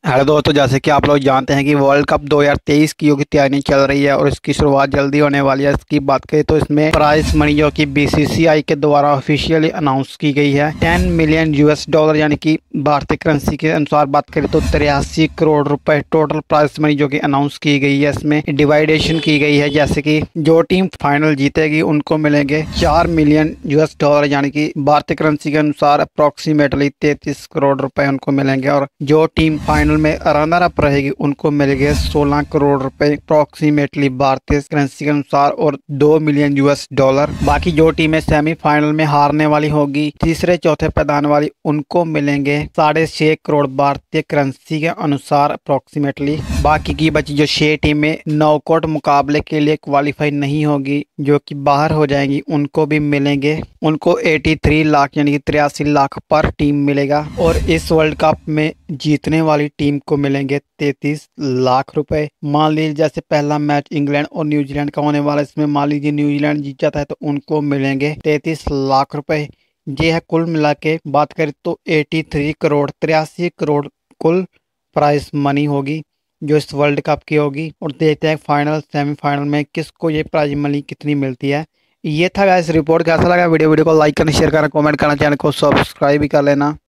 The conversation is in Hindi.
हेलो दोस्तों, जैसे कि आप लोग जानते हैं कि वर्ल्ड कप 2023 की तैयारी चल रही है और इसकी शुरुआत जल्दी होने वाली है। इसकी बात करें तो इसमें प्राइस मनी जो कि बीसीसीआई के द्वारा ऑफिशियली अनाउंस की गई है 10 मिलियन US डॉलर, यानी कि भारतीय करेंसी के अनुसार बात करें तो 83 करोड़ रुपए टोटल प्राइस मनी जो कि अनाउंस की गई है। इसमें डिवाइडेशन की गई है, जैसे कि जो टीम फाइनल जीतेगी उनको मिलेंगे 4 मिलियन US डॉलर, यानी कि भारतीय करेंसी के अनुसार अप्रोक्सीमेटली 33 करोड़ रुपए उनको मिलेंगे। और जो टीम फाइनल में रनर अप रहेगी उनको मिलेंगे 16 करोड़ रुपए अप्रोक्सीमेटली भारतीय करेंसी के अनुसार और 2 मिलियन US डॉलर। बाकी जो टीमें सेमीफाइनल में हारने वाली होगी, तीसरे चौथे पैदान वाली, उनको मिलेंगे 6.5 करोड़ भारतीय करेंसी के अनुसार अप्रोक्सीमेटली। बाकी की बची जो 6 टीमें नॉकआउट मुकाबले के लिए क्वालिफाई नहीं होगी, जो कि बाहर हो जाएंगी, उनको भी मिलेंगे, उनको 83 लाख यानी कि 83 लाख पर टीम मिलेगा। और इस वर्ल्ड कप में जीतने वाली टीम को मिलेंगे 33 लाख रुपए। मान लीजिए जैसे पहला मैच इंग्लैंड और न्यूजीलैंड का होने वाला है, इसमें मान लीजिए न्यूजीलैंड जीत जाता है तो उनको मिलेंगे 33 लाख रुपए। ये है कुल मिला के बात करें तो 83 करोड़ कुल प्राइस मनी होगी जो इस वर्ल्ड कप की होगी। और देखते हैं फाइनल सेमीफाइनल में किसको ये प्राइज मनी कितनी मिलती है। ये था गाइस रिपोर्ट। कैसा लगा वीडियो को लाइक करना, शेयर करना, कमेंट करना, चैनल को सब्सक्राइब भी कर लेना।